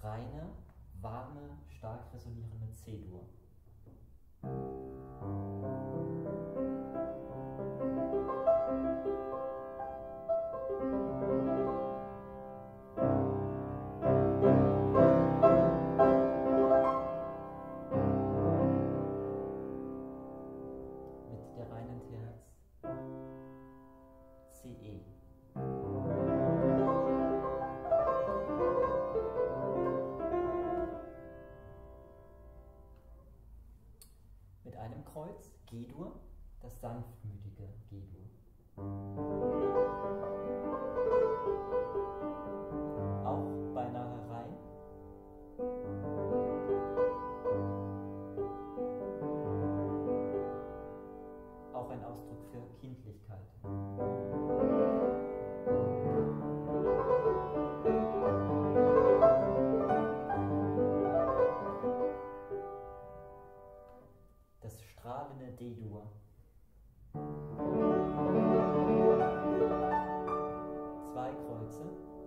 reine, warme, stark resonierende C-Dur. Mit der reinen Terz CE. Mit einem Kreuz G-Dur, das sanftmütige G-Dur. Auch beinahe rein. Auch ein Ausdruck für Kindlichkeit. Das strahlende D-Dur. Zwei Kreuze.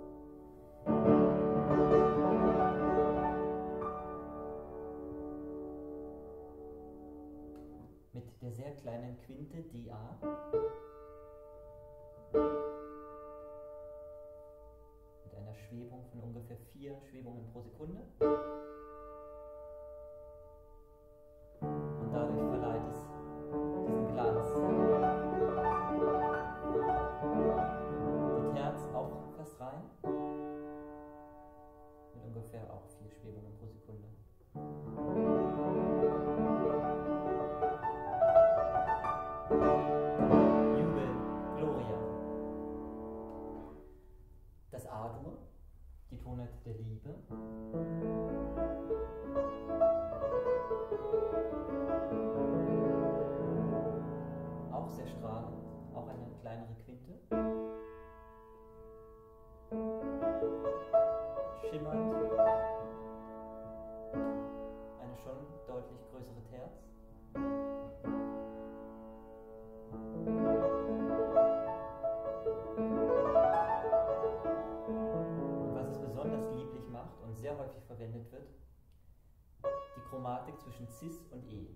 Mit der sehr kleinen Quinte DA. Mit einer Schwebung von ungefähr 4 Schwebungen pro Sekunde. Und dadurch verleiht es diesen Glanz. Die Terz auch fast rein. Mit ungefähr auch 4 Schwebungen pro Sekunde. Jubel, Gloria. Das A-Dur, die Tonart der Liebe. Auch sehr strahlend, auch eine kleinere Quinte. Schimmernd. Eine schon deutlich größere Terz. Und was es besonders lieblich macht und sehr häufig verwendet wird, die Chromatik zwischen Cis und E.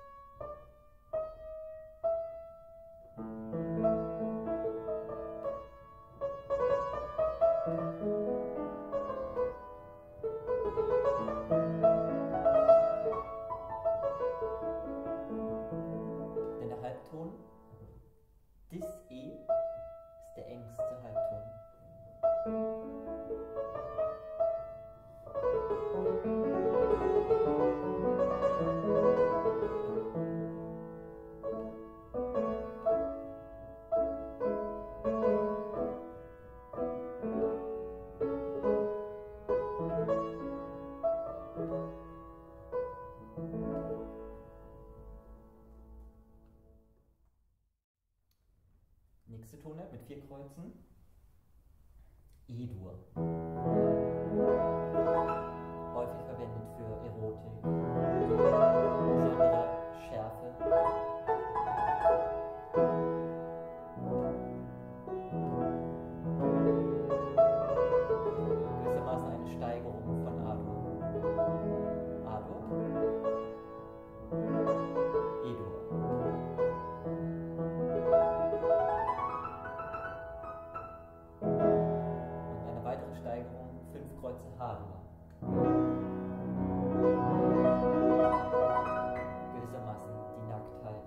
Denn der Halbton Dis-E ist der engste Halbton. Nächste Tonart mit 4 Kreuzen. E-Dur. Häufig verwendet für Erotik, besondere Schärfe. Gewissermaßen eine Steigerung von A-Dur. A-Dur. E-Dur. Steigerung 5 Kreuze H-Dur. Gewissermaßen die Nacktheit.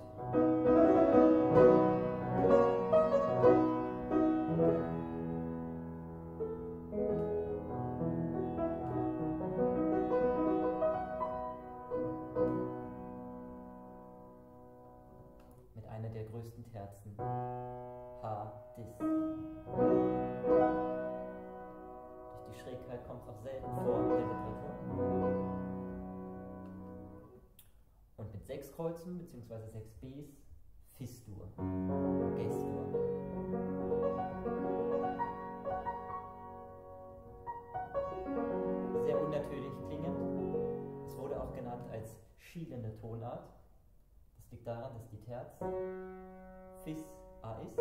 Mit einer der größten Terzen H-Dis. Die Schrägheit kommt auch selten vor in der Literatur. Und mit 6 Kreuzen bzw. 6 Bs Fis-Dur, Ges-Dur. Sehr unnatürlich klingend. Es wurde auch genannt als schielende Tonart. Das liegt daran, dass die Terz Fis-A ist.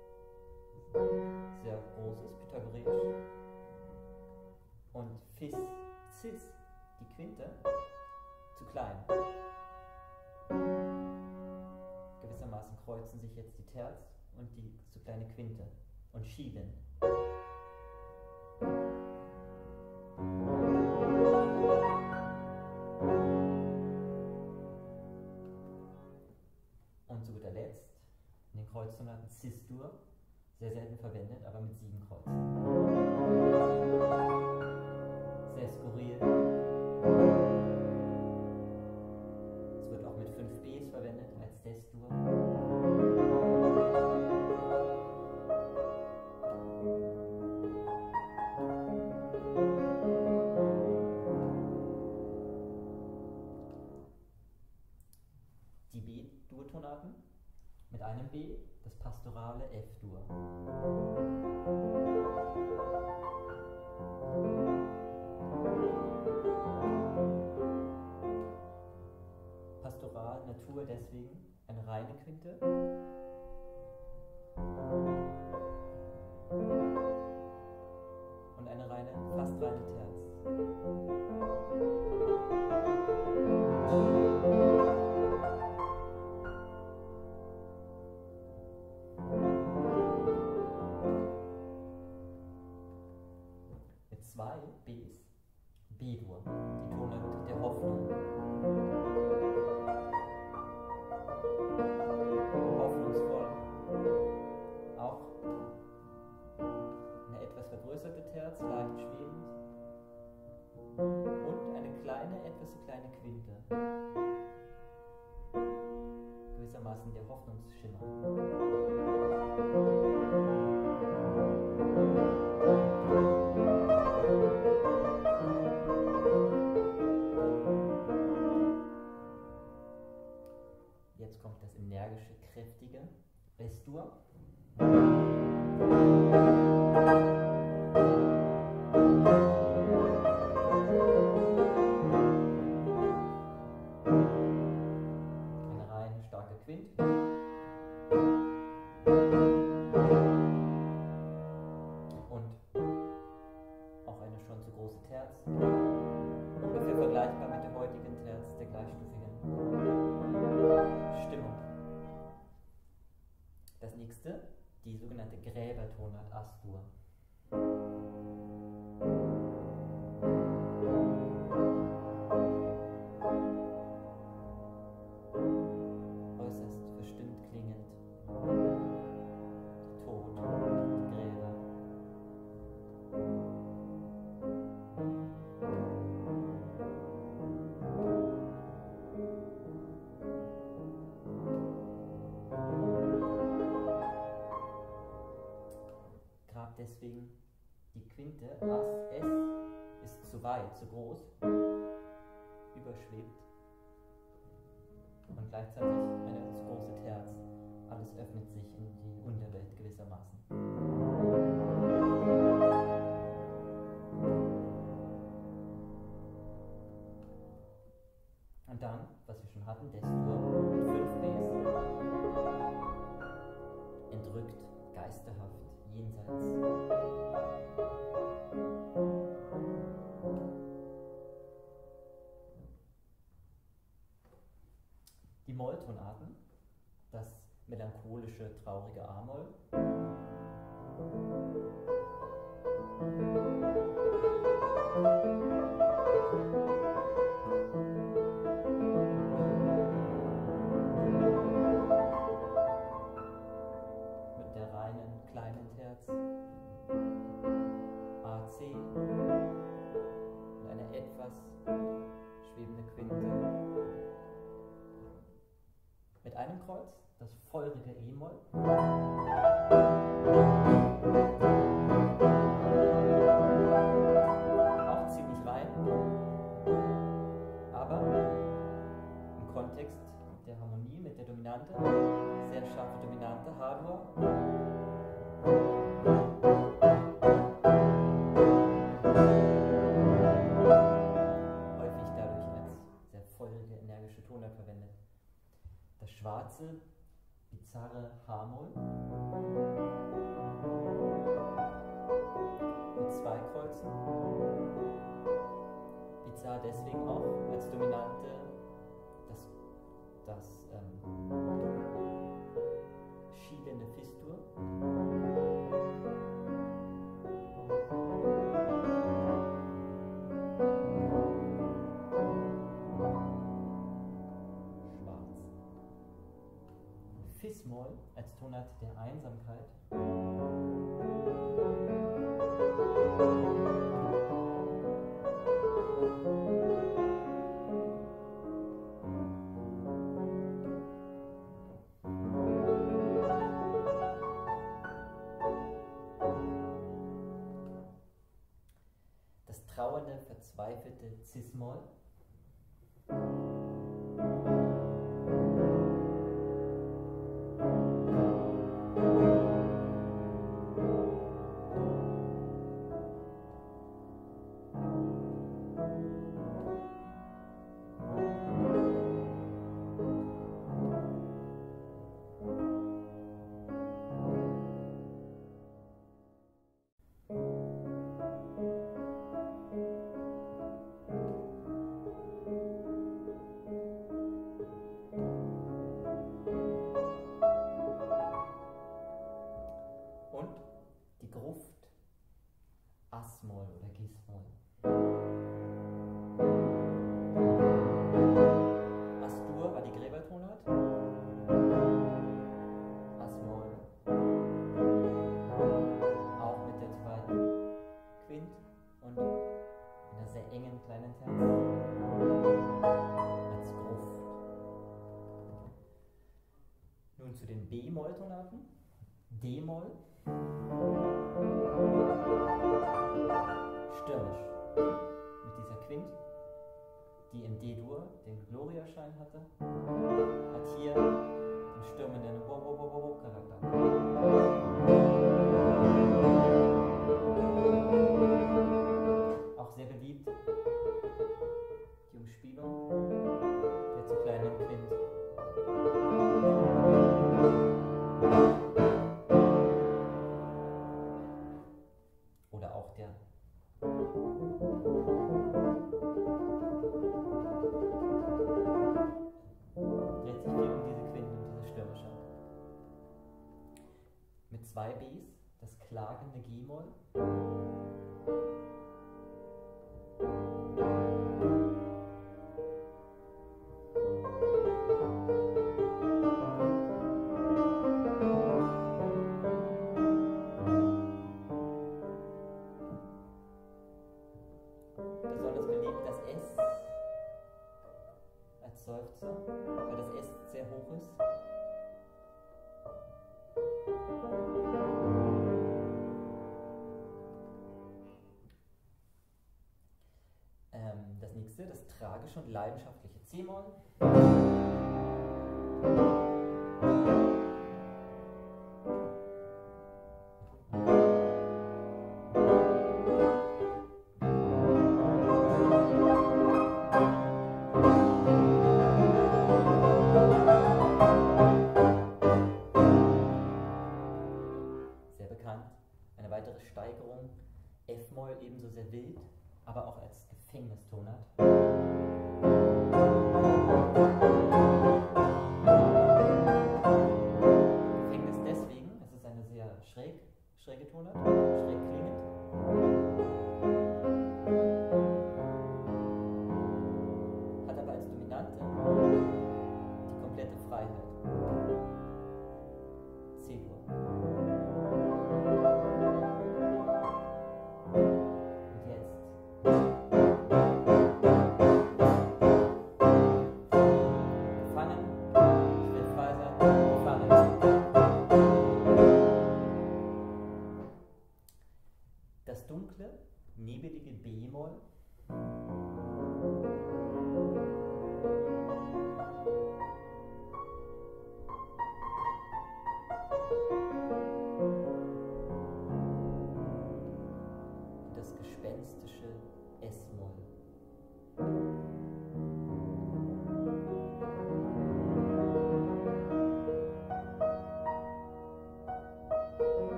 Sehr groß ist, pythagoreisch. Und Fis Cis, die Quinte, zu klein. Gewissermaßen kreuzen sich jetzt die Terz und die zu kleine Quinte und schieben. Und zu guter Letzt in den Kreuzsonaten Cis-Dur, sehr selten verwendet, aber mit 7 Kreuzen. Sehr skurril. Es wird auch mit 5 Bs verwendet als Des-Dur. Die B-Dur-Tonaten mit einem B, das pastorale F-Dur. Pastoral, Natur deswegen eine reine Quinte. Und eine reine, fast reine Terz. Mit 2 Bs, B-Dur, die Tonart der Hoffnung. Hoffnungsvoll. Auch eine etwas vergrößerte Terz, leicht schwebend. Und eine kleine, etwas zu kleine Quinte. Gewissermaßen der Hoffnungsschimmer. Jetzt kommt das energische, kräftige Res-Dur. Eine reine, starke Quinte. Und auch eine schon zu große Terz. Ungefähr vergleichbar mit der heutigen Terz der gleichstufigen Stimmung. Das nächste, die sogenannte Gräbertonart As-Dur. Äußerst verstimmt klingend. Tod, die Gräber. Grab deswegen die Quinte As, S ist zu weit, zu groß, überschwebt und gleichzeitig eine zu große Terz. Alles öffnet sich in die Unterwelt gewissermaßen. Und dann, was wir schon hatten, Des-Dur mit 5 Bs. Entrückt, geisterhaft, jenseits. Die Molltonarten, das melancholische, traurige A-Moll. Mit der reinen, kleinen Terz. AC. Und eine etwas schwebende Quinte. Mit einem Kreuz, das feurige E-Moll. Auch ziemlich rein, aber im Kontext der Harmonie mit der Dominante, sehr scharfe Dominante, H-Dur. Häufig dadurch als sehr feurige, energische Tonart verwendet. Das schwarze, bizarre H-Moll mit 2 Kreuzen zwar deswegen auch als Dominante das schielende Fis-Dur. Schwarz. Fis-Moll als Tonart der Einsamkeit. Das trauernde, verzweifelte Cis-Moll. As-Moll oder Gis-Moll. As-Dur war die Gräbertonart. As-Moll auch mit der zweiten Quint und einer sehr engen kleinen Terz als Gruft. Nun zu den B-Moll-Tonaten. D-Moll. Stürmisch. Mit dieser Quint, die im D-Dur den Gloria-Schein hatte, hat hier den stürmenden Wo-Wo-Wo-Wo-Charakter. Auch sehr beliebt die Umspielung der zu kleinen Quint. Oder auch der dreht sich viel um diese Quint und diese Stürmische. Mit zwei Bs, das klagende G-Moll. Besonders beliebt das S als Seufzer, weil das S sehr hoch ist. Das nächste, das tragische und leidenschaftliche C-Moll. Sehr bekannt. Eine weitere Steigerung. F-Moll ebenso sehr wild, aber auch als Gefängnistonart. Gefängnis deswegen, es ist eine sehr schräge Tonart, schräg klingend. Hat aber als Dominante die komplette Freiheit. C-Dur. Das dunkle, nebelige B-Moll.